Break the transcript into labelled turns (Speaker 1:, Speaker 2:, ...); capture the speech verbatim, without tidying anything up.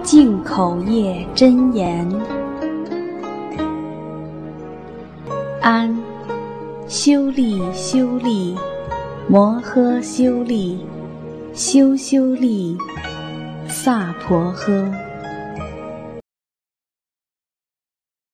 Speaker 1: 净口业真言。安，修利修利，摩诃修利，修修利，萨婆诃。